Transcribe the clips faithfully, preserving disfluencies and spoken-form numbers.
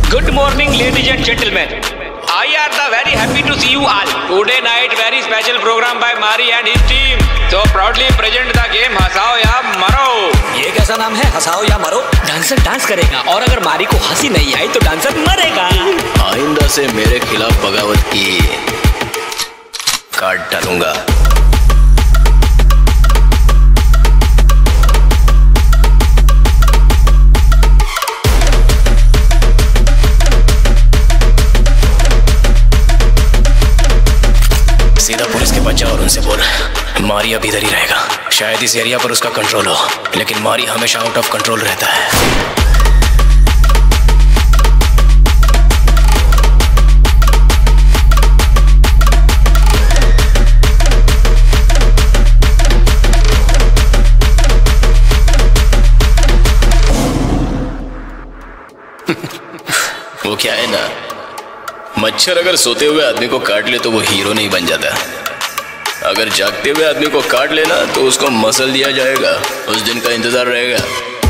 Good morning, ladies and gentlemen. I are the very happy to see you all. Today night very special program by Mari and his team. So proudly present the game हंसाओ या मरो। ये कैसा नाम है, हंसाओ या मरो? Dancer dance करेगा और अगर मारी को हंसी नहीं आई तो डांसर मरेगा। आइंदा से मेरे खिलाफ बगावत की काट डालूंगा। सीधा पुलिस के पास जा और उनसे बोल मारी अब इधर ही रहेगा। शायद इस एरिया पर उसका कंट्रोल हो, लेकिन मारी हमेशा आउट ऑफ कंट्रोल रहता है। वो क्या है ना, मच्छर अगर सोते हुए आदमी को काट ले तो वो हीरो नहीं बन जाता। अगर जागते हुए आदमी को काट लेना तो उसको मसल दिया जाएगा। उस दिन का इंतजार रहेगा।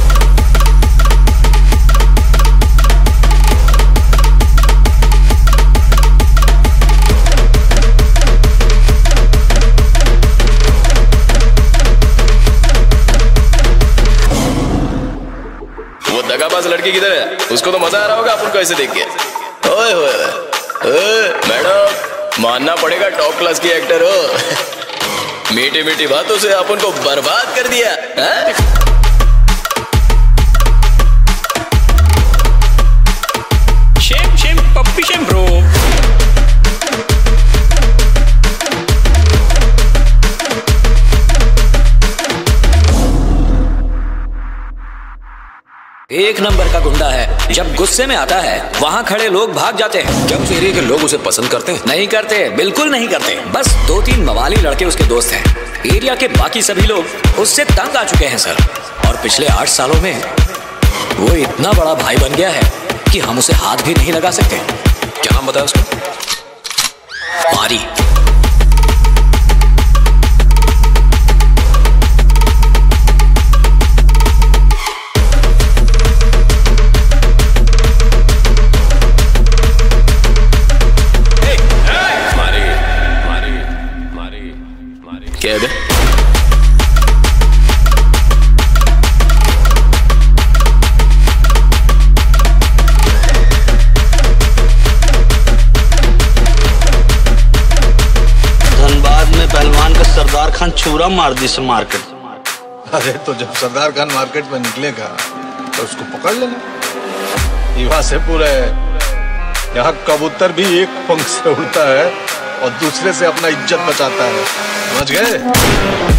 वो दगाबाज लड़की किधर है? उसको तो मजा आ रहा होगा अपन को ऐसे देख के। ओए ओए मैडम, मानना पड़ेगा टॉप क्लास की एक्टर हो। मीठी मीठी बातों से अपन को बर्बाद कर दिया। हा? Shame shame puppy shame bro. एक नंबर का गुंडा है। जब गुस्से में आता है वहाँ खड़े लोग भाग जाते हैं। क्या उस एरिया के लोग उसे पसंद करते हैं? नहीं करते, बिल्कुल नहीं करते। बस दो तीन मवाली लड़के उसके दोस्त हैं। एरिया के बाकी सभी लोग उससे तंग आ चुके हैं सर। और पिछले आठ सालों में वो इतना बड़ा भाई बन गया है कि हम उसे हाथ भी नहीं लगा सकते। क्या नाम बताया उसका? मारी। क्या है? धनबाद में पहलवान का सरदार खान छुरा मार दी से मार्केट। अरे तो जब सरदार खान मार्केट में निकलेगा तो उसको पकड़ लेना। युवा से पूरा है, यहाँ कबूतर भी एक पंख से उड़ता है और दूसरे से अपना इज्जत बचाता है। समझ गए?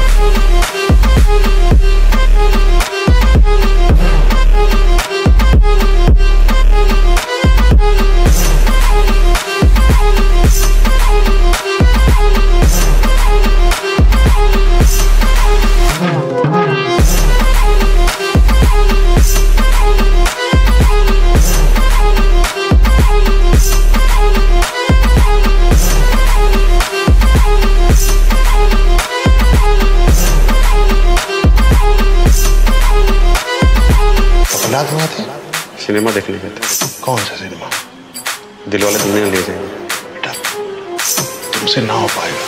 थे? सिनेमा देखने गए थे। कौन सा सिनेमा? दिलवाले दुल्हनिया ले जाएंगे। बेटा तुमसे ना हो पाएगा।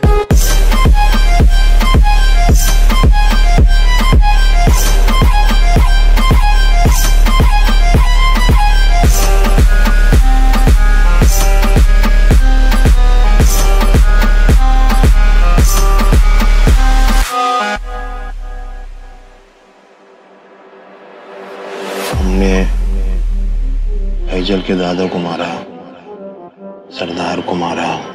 हमने हैजल के दादा को मारा, सरदार को मारा,